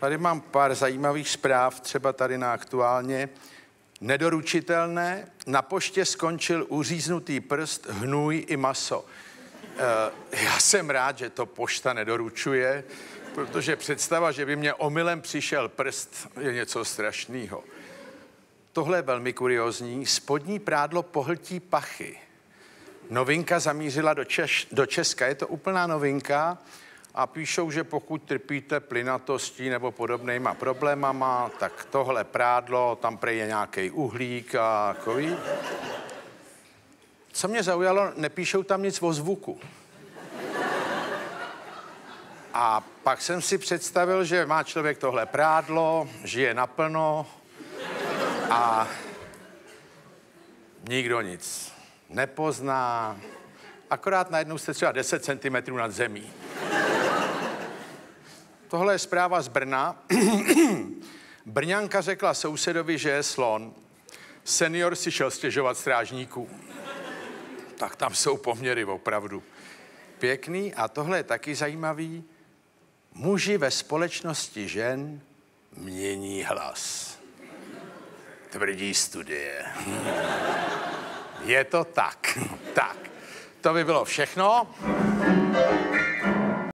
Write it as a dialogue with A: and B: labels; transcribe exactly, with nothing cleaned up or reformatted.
A: Tady mám pár zajímavých zpráv, třeba tady na Aktuálně. Nedoručitelné. Na poště skončil uříznutý prst, hnůj i maso. E, já jsem rád, že to pošta nedoručuje, protože představa, že by mě omylem přišel prst, je něco strašného. Tohle je velmi kuriózní. Spodní prádlo pohltí pachy. Novinka zamířila do, Češ, do Česka. Je to úplná novinka a píšou, že pokud trpíte plynatostí nebo podobnýma problémama, tak tohle prádlo, tam prej je nějaký uhlík a takový. Co mě zaujalo, nepíšou tam nic o zvuku. A pak jsem si představil, že má člověk tohle prádlo, žije naplno a nikdo nic nepozná. Akorát najednou jste třeba deset centimetrů nad zemí. Tohle je zpráva z Brna. Brňanka řekla sousedovi, že je slon. Senior si šel stěžovat strážníků. Tak tam jsou poměry opravdu pěkný. A tohle je taky zajímavý. Muži ve společnosti žen mění hlas. Tvrdí studie. Je to tak. Tak. To by bylo všechno.